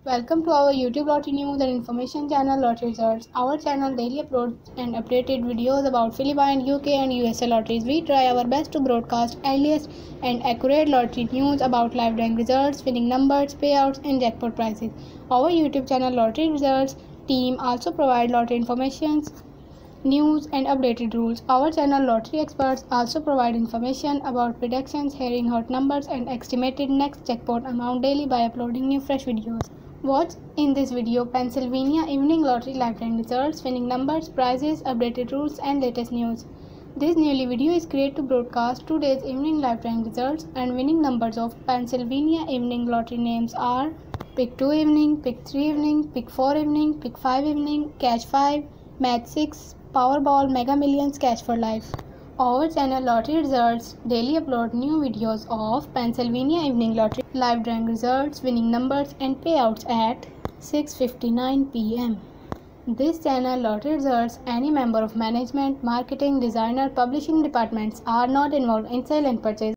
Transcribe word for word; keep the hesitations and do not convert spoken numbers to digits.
Welcome to our YouTube lottery news and information channel Lottery Results. Our channel daily uploads and updated videos about Philippine, U K and U S A lotteries. We try our best to broadcast earliest and accurate lottery news about live drawing results, winning numbers, payouts and jackpot prices. Our YouTube channel Lottery Results team also provide lottery information, news and updated rules. Our channel Lottery Experts also provide information about predictions, hearing hot numbers and estimated next jackpot amount daily by uploading new fresh videos. Watch in this video Pennsylvania Evening Lottery live drawing results, winning numbers, prizes, updated rules and latest news. This newly video is created to broadcast today's evening live drawing results and winning numbers of Pennsylvania Evening Lottery. Names are Pick two Evening, Pick three Evening, Pick four Evening, Pick five Evening, Catch five, Match six, Powerball, Mega Millions, Cash for Life. Our channel Lottery Results daily upload new videos of Pennsylvania Evening Lottery live drawing results, winning numbers and payouts at six fifty-nine p m This channel Lottery Results, any member of management, marketing, designer, publishing departments are not involved in sale and purchase